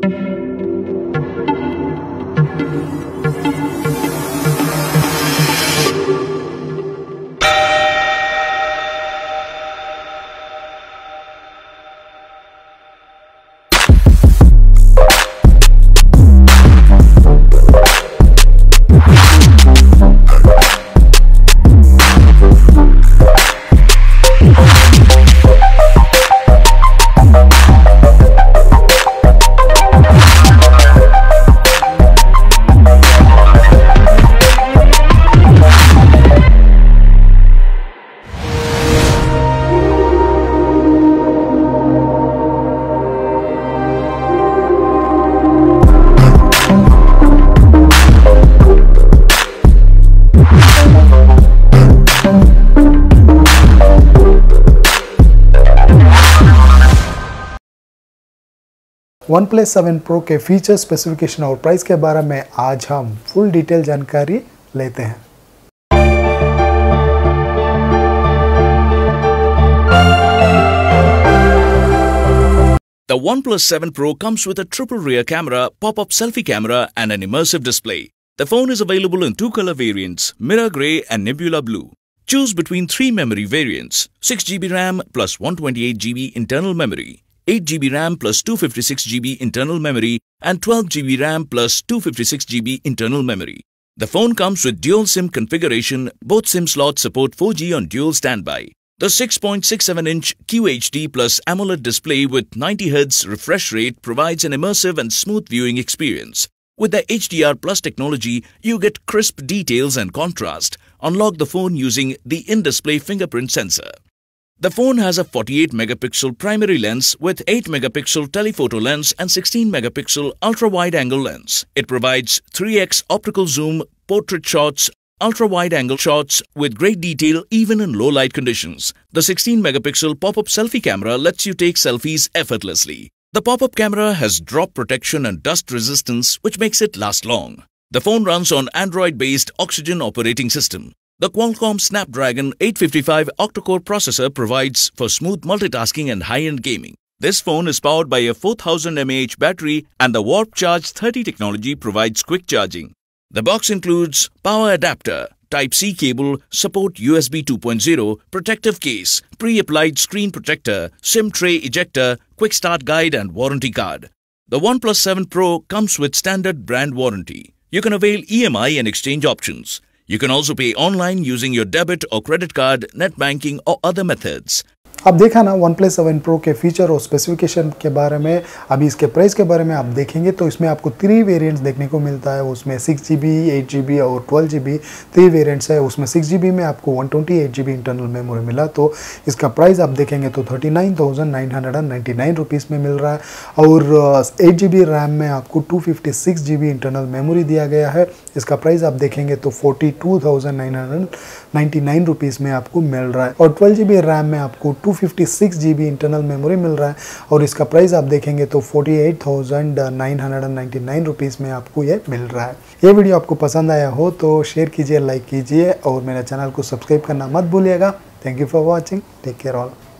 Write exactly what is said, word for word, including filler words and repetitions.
OnePlus seven Pro के feature, specification और price के बारे में आज हम फुल डिटेल जानकारी लेते हैं। The OnePlus seven Pro comes with a triple rear camera, pop-up selfie camera and an immersive display. The phone is available in two color variants, Mirror Grey and Nebula Blue. Choose between three memory variants, six G B RAM plus one twenty-eight G B internal memory, eight G B RAM plus two fifty-six G B internal memory and twelve G B RAM plus two fifty-six G B internal memory. The phone comes with dual SIM configuration. Both SIM slots support four G on dual standby. The six point six seven inch Q H D plus AMOLED display with ninety hertz refresh rate provides an immersive and smooth viewing experience. With the H D R Plus technology, you get crisp details and contrast. Unlock the phone using the in-display fingerprint sensor. The phone has a forty-eight megapixel primary lens with eight megapixel telephoto lens and sixteen megapixel ultra-wide angle lens. It provides three X optical zoom, portrait shots, ultra-wide angle shots with great detail even in low light conditions. The sixteen megapixel pop-up selfie camera lets you take selfies effortlessly. The pop-up camera has drop protection and dust resistance, which makes it last long. The phone runs on Android-based Oxygen operating system. The Qualcomm Snapdragon eight fifty-five octa-core processor provides for smooth multitasking and high-end gaming. This phone is powered by a four thousand milliamp hour battery and the Warp Charge thirty technology provides quick charging. The box includes power adapter, Type C cable, support U S B two point oh, protective case, pre-applied screen protector, SIM tray ejector, quick start guide and warranty card. The OnePlus seven Pro comes with standard brand warranty. You can avail E M I and exchange options. You can also pay online using your debit or credit card, net banking or other methods. अब देखा ना OnePlus seven Pro के feature और specification के बारे में। अभी इसके प्राइस के बारे में आप देखेंगे तो इसमें आपको थ्री वेरिएंट्स देखने को मिलता है। उसमें six G B, eight G B और twelve G B three variants है। उसमें सिक्स जी बी में आपको one twenty eight G B internal memory मिला, तो इसका प्राइस आप देखेंगे तो thirty nine thousand nine hundred ninety nine rupees में मिल रहा है। और एट जी बी रैम में आपको two fifty six G B internal memory दिया गया है। इसका प्राइस आप देखेंगे तो forty two thousand nine hundred ninety nine rupees में आपको मिल रहा है। और ट्वेल्व जी बी रैम में आपको two fifty six G B internal memory मिल रहा है और इसका प्राइस आप देखेंगे तो forty eight thousand nine hundred ninety nine rupees में आपको ये मिल रहा है। ये वीडियो आपको पसंद आया हो तो शेयर कीजिए, लाइक कीजिए और मेरे चैनल को सब्सक्राइब करना मत भूलिएगा। Thank you for watching. Take care all.